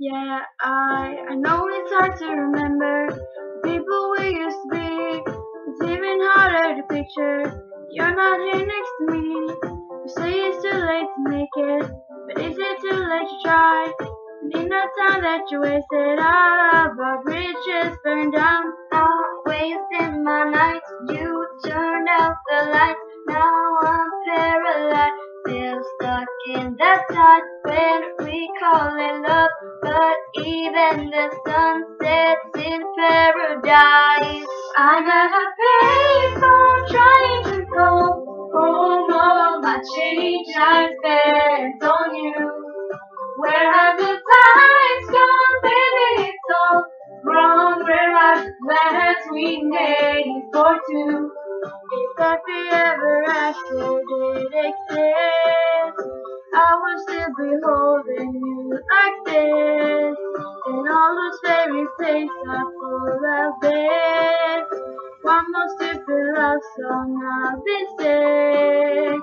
Yeah, I know it's hard to remember the people we used to be. It's even harder to picture you're not here next to me. You say it's too late to make it, but is it too late to try? And in that time that you wasted, all of our bridges burned down. I wasted my nights, you turned out the lights. Now I'm paralyzed, still stuck in that time when we call it love. But even the sun sets in paradise. I gotta pay for trying to go home. All my change I spent on you. Where have the times gone, baby? It's all wrong. Where are the plans we made for two? If happy ever after did exist, I would still be holding you like this. And all those fairy tales are full of this. One more stupid love song I'll be sick.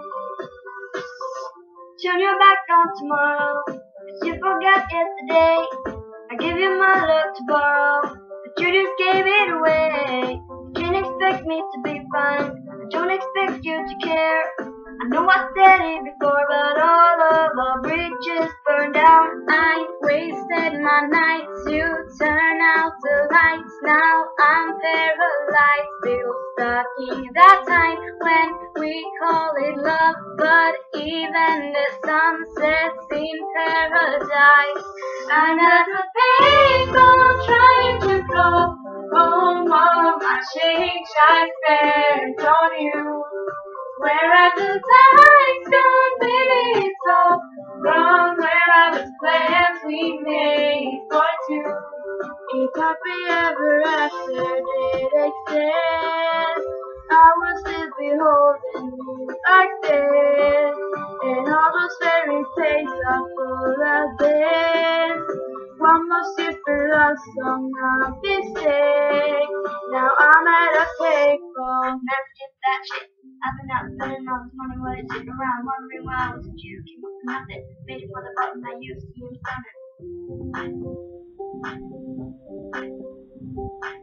Turn your back on tomorrow, 'cause you forgot yesterday. I gave you my love to borrow, but you just gave it away. You can't expect me to be fine, I don't expect you to care. I know I said it before, but all of our bridges burned down. I wasted my nights, you turn out the lights. Now I'm paralyzed, still stuck in that time when we call it love. But even the sun sets in paradise. Another painful trying to go home. All my change I spent on you. Where are the times gone, baby? It's all wrong. Where are the plans we made for two? If happy ever after did exist, I would still be holding you like this. And all those fairy tales are full of this. One more stupid love song, I'll be sick. Now I'm at a payphone. Let's get that shit. I've been out spending all this money while it's sitting around, wondering why I wasn't you. Came up with nothing, made it for the button I used. See him sounding.